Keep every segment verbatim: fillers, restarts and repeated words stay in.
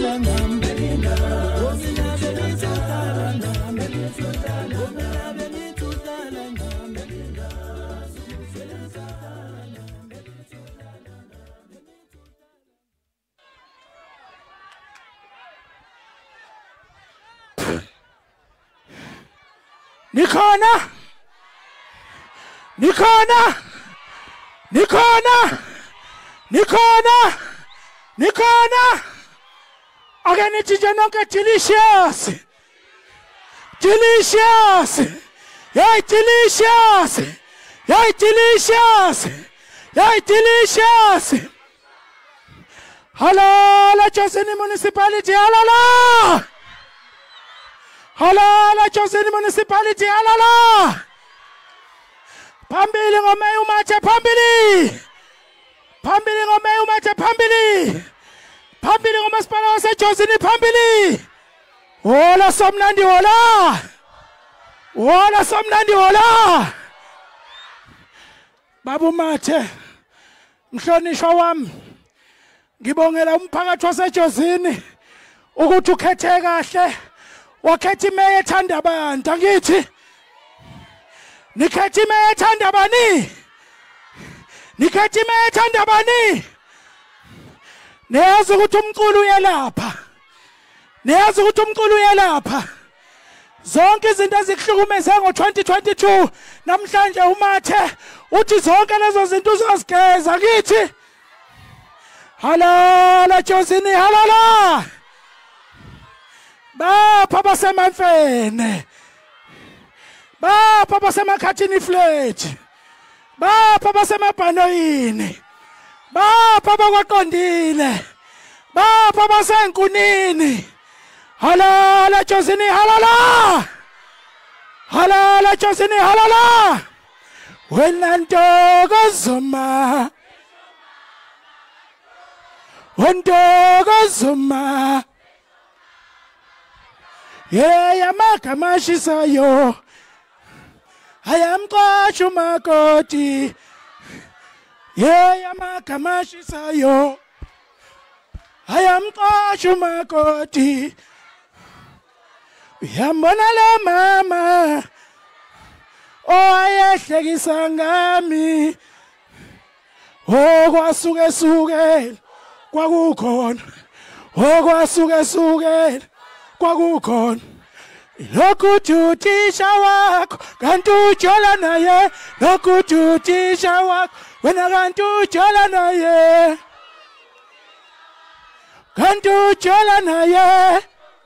Nikhona Nikhona Nikhona Nikhona Nikhona Again nonke delicious Delicious Yay delicious Yay delicious Yay delicious Halala Josini Municipality halala Halala Josini Municipality halala Phambili ngomeya umathe phambili Phambili ngomeya umathe phambili Phambili ngomasipala waseJosini phambili Hola somnandi hola Hola somnandi hola Babu Mathe mhlonishwa wami ngibongela umphakathi waseJosini ukuthi ukhethe kahle wakhetha imeya ethanda abantu angithi nikhetha imeya ethanda bani nikhetha imeya ethanda bani niyazi ukuthi umculo uyelapha niyazi ukuthi umculo uyelapha zonke izinto ezikuhlukumeze ngo twenty twenty-two namhlanje uMathe uthi zonke lezo zinto uzozigeza kithi halala Josini halala bapha basemanfene bapha basemakhathini flat bapha basemabhanoyini bapha bakwaqondile bapha basenkunini halala Josini halala halala Josini halala wena ntokozuma ntokozuma yeah amagama ashisayo ayamqasha umakoti yeah amagama ashisayo ayamqasha umakoti uyambona lo mama oyehlekisa ngami okwasuke suke kwakukhona okwasuke suke kwakukhona lokuthi uthisha wakho kanti ujola naye lokuthi uthisha wakho wena kanti ujola naye kanti ujola naye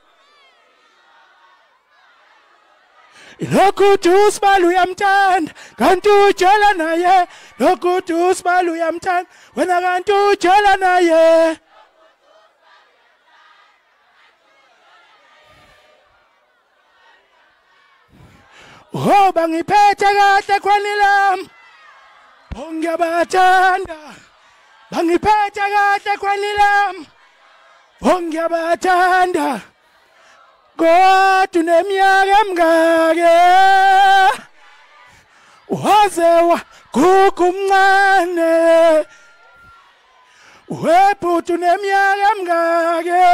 lokuthi uSibali uyamthanda kanti ujola naye lokuthi uSibali uyamthanda wena kanti ujola naye oh bangiphethe kahle khwanilam oh ngiyabathanda bangiphethe kahle khwanilam oh ngiyabathanda kodwa uneminyaka emingake waze waguga umncane webhuti uneminyaka emingake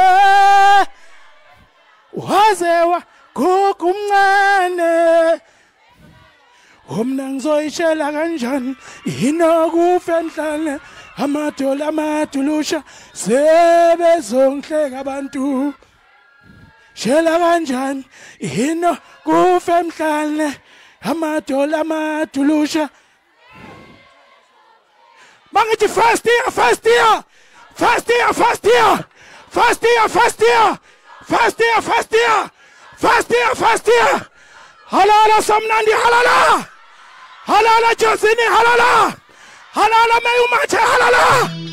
waze waguga umncane umna ngizoyishela kanjani inokufa endlane amadola amadulusha sebezongihleka abantu shela kanjani ino kufa emhlane amadola amadulusha mangithi first year first year first year first year first year first year first year first year first year first year halala somnandi halala halala Josini halala halala Meya uMathe halala